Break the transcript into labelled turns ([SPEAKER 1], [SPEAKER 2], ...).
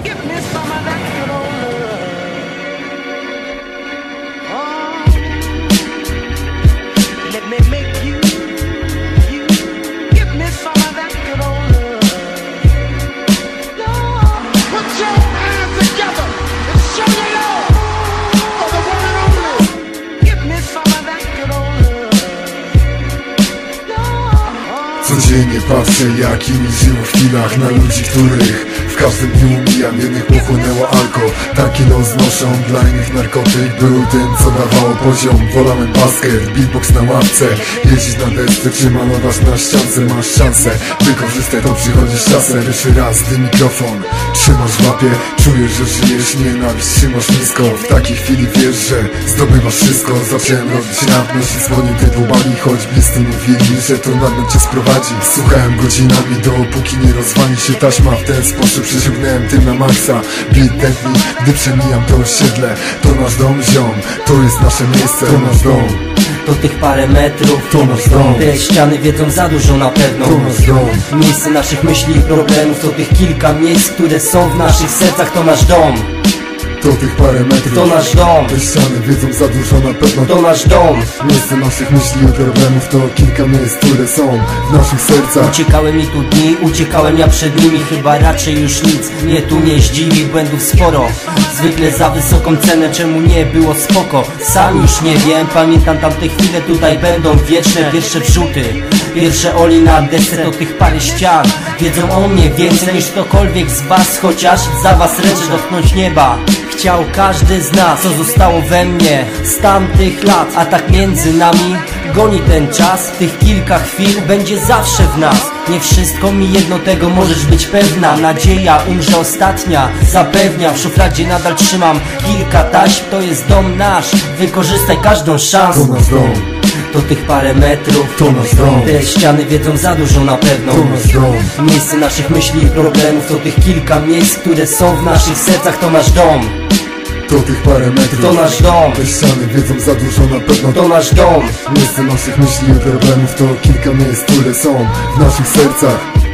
[SPEAKER 1] Give me some of that good old love. Oh, let me make you. Give me some of that good old love. Lord, put your hands together and show your love for the one and only. Give me some of that good old love. Lord.
[SPEAKER 2] Codziennie patrzę, jak inni żyją w chwilach, na ludzi, których w każdym dniu umijam. Jednych pochłonęło alko, taki los noszą. Dla innych narkotyk był tym, co dawało poziom. Wolałem basket, beatbox na ławce, jeździć na desce czy malować na ściance. Masz szansę, wykorzystaj to, przychodzisz czasem. Pierwszy raz, gdy mikrofon trzymasz w łapie, czujesz, że żyjesz, nienawiść trzymasz nisko. W takiej chwili wiesz, że zdobywasz wszystko. Zacząłem robić rap, nosić spodnie typu Bali, choć bliscy mówili, że to na dno cię sprowadzi. Słuchałem godzinami, dopóki nie rozwali się taśma. W ten sposób przeciągnąłem tym na maksa. Beat tętni, gdy przemijam to osiedle. To nasz dom, ziom, to jest nasze miejsce. To nasz dom,
[SPEAKER 3] to tych parę metrów,
[SPEAKER 2] to nasz dom.
[SPEAKER 3] Te ściany wiedzą za dużo na pewno.
[SPEAKER 2] To nasz dom,
[SPEAKER 3] Miejsce naszych myśli i problemów, to tych kilka miejsc, które są w naszych sercach. To nasz dom,
[SPEAKER 2] to tych parę metrów,
[SPEAKER 3] to nasz dom,
[SPEAKER 2] te ściany wiedzą za dużo na pewno.
[SPEAKER 3] to nasz dom.
[SPEAKER 2] Miejsce naszych myśli i problemów, to kilka miejsc, które są w naszych sercach.
[SPEAKER 3] Uciekały mi tu dni, uciekałem ja przed nimi. Chyba raczej już nic mnie tu nie zdziwi. Błędów sporo, zwykle za wysoką cenę. Czemu nie było spoko? Sam już nie wiem. Pamiętam tamte chwile, tutaj będą wieczne. Pierwsze wrzuty, pierwsze oli na desce, to tych parę ścian wiedzą o mnie więcej niż ktokolwiek z was. Chociaż za was ręczę dotknąć nieba chciał każdy z nas, co zostało we mnie z tamtych lat. A tak między nami goni ten czas. Tych kilka chwil będzie zawsze w nas. Nie wszystko mi jedno, tego możesz być pewna. Nadzieja umrze ostatnia, zapewniam. W szufladzie nadal trzymam kilka taśm. To jest dom nasz, wykorzystaj każdą szansę.
[SPEAKER 2] To nasz dom,
[SPEAKER 3] To tych parę metrów,
[SPEAKER 2] to nasz dom,
[SPEAKER 3] te ściany wiedzą za dużo na pewno.
[SPEAKER 2] to nasz dom,
[SPEAKER 3] Miejsce naszych myśli i problemów, to tych kilka miejsc, które są w naszych sercach. To nasz dom,
[SPEAKER 2] to tych parę metrów,
[SPEAKER 3] to nasz dom,
[SPEAKER 2] te ściany wiedzą za dużo na pewno.
[SPEAKER 3] to nasz dom.
[SPEAKER 2] Miejsce naszych myśli i problemów, to kilka miejsc, które są w naszych sercach.